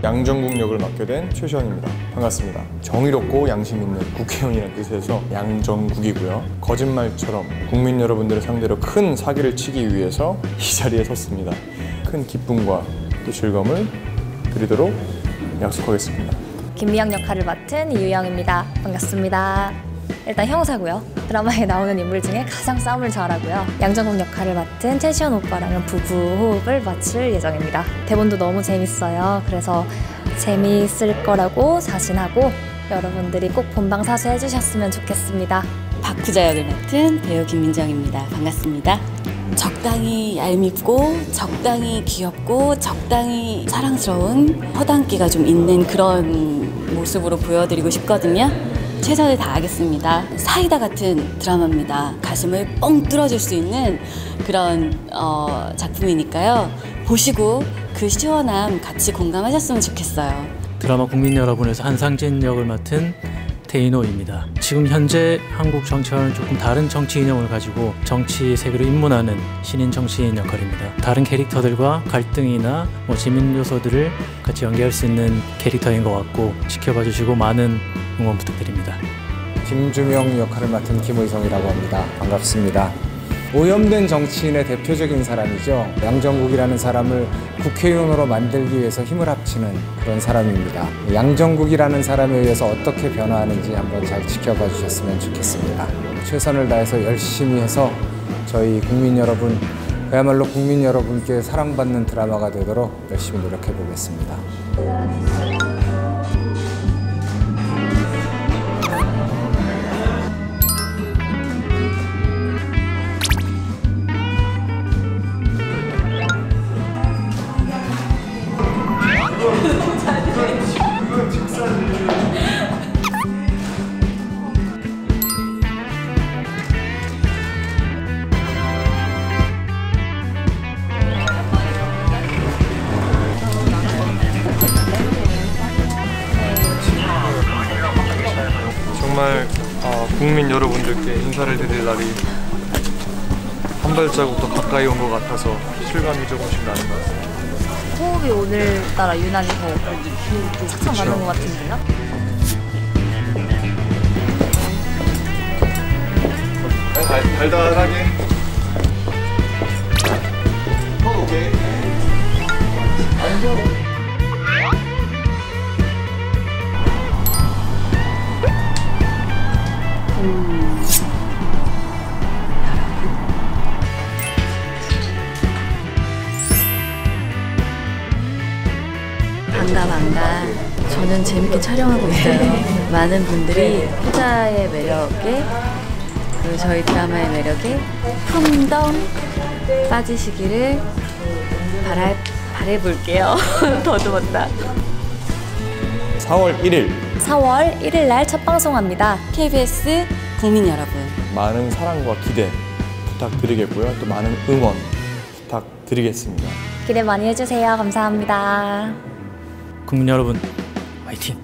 양정국 역을 맡게 된 최시원입니다. 반갑습니다. 정의롭고 양심 있는 국회의원이라는 뜻에서 양정국이고요. 거짓말처럼 국민 여러분들을 상대로 큰 사기를 치기 위해서 이 자리에 섰습니다. 큰 기쁨과 또 즐거움을 드리도록 약속하겠습니다. 김미영 역할을 맡은 이유영입니다. 반갑습니다. 일단 형사고요. 드라마에 나오는 인물 중에 가장 싸움을 잘하고요. 양정국 역할을 맡은 최시원 오빠랑은 부부 호흡을 맞출 예정입니다. 대본도 너무 재밌어요. 그래서 재미있을 거라고 자신하고 여러분들이 꼭 본방사수 해주셨으면 좋겠습니다. 박후자 역을 맡은 배우 김민정입니다. 반갑습니다. 적당히 얄밉고 적당히 귀엽고 적당히 사랑스러운 허당기가 좀 있는 그런 모습으로 보여드리고 싶거든요. 최선을 다하겠습니다. 사이다 같은 드라마입니다. 가슴을 뻥 뚫어줄 수 있는 그런 작품이니까요. 보시고 그 시원함 같이 공감하셨으면 좋겠어요. 드라마 국민 여러분에서 한상진 역을 맡은 태인호입니다. 지금 현재 한국 정치와는 조금 다른 정치 이념을 가지고 정치 세계로 입문하는 신인 정치인 역할입니다. 다른 캐릭터들과 갈등이나 재밌는 요소들을 같이 연기할 수 있는 캐릭터인 것 같고 지켜봐 주시고 많은 응원 부탁드립니다. 김주명 역할을 맡은 김의성이라고 합니다. 반갑습니다. 오염된 정치인의 대표적인 사람이죠. 양정국이라는 사람을 국회의원으로 만들기 위해서 힘을 합치는 그런 사람입니다. 양정국이라는 사람에 의해서 어떻게 변화하는지 한번 잘 지켜봐 주셨으면 좋겠습니다. 최선을 다해서 열심히 해서 저희 국민 여러분, 그야말로 국민 여러분께 사랑받는 드라마가 되도록 열심히 노력해 보겠습니다. 정말 국민 여러분들께 인사를 드릴 날이 한 발자국 더 가까이 온 것 같아서 실감이 조금씩 나는 것 같습니다. 호흡이 오늘따라 유난히 더 착착 맞는 것 같은데요? 달달하게. 오케이. 반가. 저는 재밌게 촬영하고 있어요. 많은 분들이 후자의 매력에 그리고 저희 드라마의 매력에 풍덩 빠지시기를 바라볼게요. 더듬었다. 4월 1일 4월 1일 날 첫 방송합니다. KBS 국민 여러분, 많은 사랑과 기대 부탁드리겠고요. 또 많은 응원 부탁드리겠습니다. 기대 많이 해주세요. 감사합니다. 국민 여러분, 화이팅!